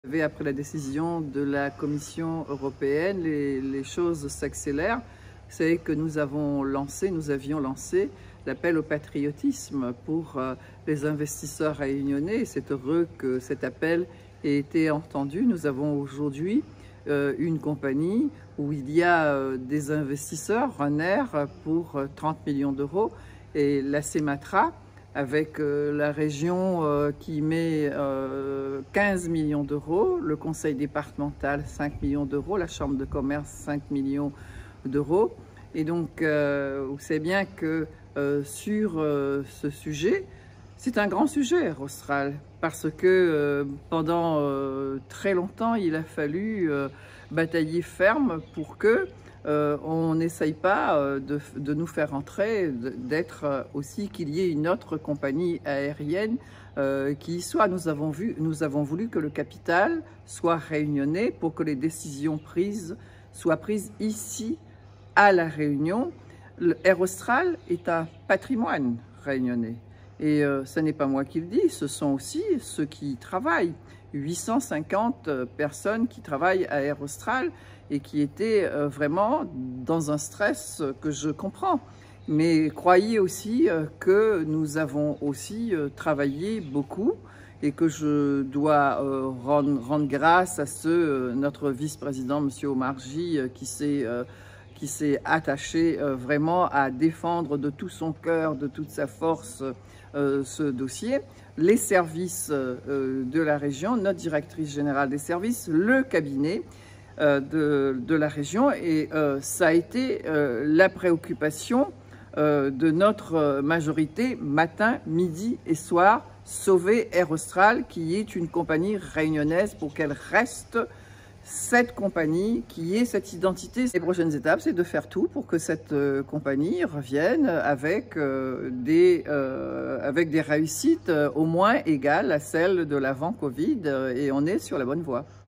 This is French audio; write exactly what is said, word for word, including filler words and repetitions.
Après la décision de la Commission européenne, les, les choses s'accélèrent. Vous savez que nous avons lancé, nous avions lancé l'appel au patriotisme pour euh, les investisseurs réunionnais. C'est heureux que cet appel ait été entendu. Nous avons aujourd'hui euh, une compagnie où il y a euh, des investisseurs, Renair, pour euh, trente millions d'euros, et la CEMATRA, avec euh, la région euh, qui met euh, quinze millions d'euros, le conseil départemental cinq millions d'euros, la chambre de commerce cinq millions d'euros. Et donc, euh, vous savez bien que euh, sur euh, ce sujet, c'est un grand sujet, Air Austral, parce que euh, pendant euh, très longtemps, il a fallu euh, batailler ferme pour que Euh, on n'essaye pas euh, de, de nous faire entrer, d'être euh, aussi qu'il y ait une autre compagnie aérienne euh, qui y soit. Nous avons, vu, nous avons voulu que le capital soit réunionnais pour que les décisions prises soient prises ici, à La Réunion. Le Air Austral est un patrimoine réunionnais. Et euh, ce n'est pas moi qui le dis, ce sont aussi ceux qui y travaillent. huit cent cinquante personnes qui travaillent à Air Austral et qui étaient euh, vraiment dans un stress que je comprends. Mais croyez aussi euh, que nous avons aussi euh, travaillé beaucoup et que je dois euh, rendre, rendre grâce à ce, euh, notre vice-président, M. Omarjee, euh, qui s'est euh, qui s'est attaché euh, vraiment à défendre de tout son cœur, de toute sa force, euh, ce dossier. Les services euh, de la région, notre directrice générale des services, le cabinet euh, de, de la région, et euh, ça a été euh, la préoccupation euh, de notre majorité, matin, midi et soir, sauver Air Austral, qui est une compagnie réunionnaise, pour qu'elle reste cette compagnie, qui ait cette identité. Les prochaines étapes, c'est de faire tout pour que cette euh, compagnie revienne avec, euh, des, euh, avec des réussites euh, au moins égales à celles de l'avant Covid, euh, et on est sur la bonne voie.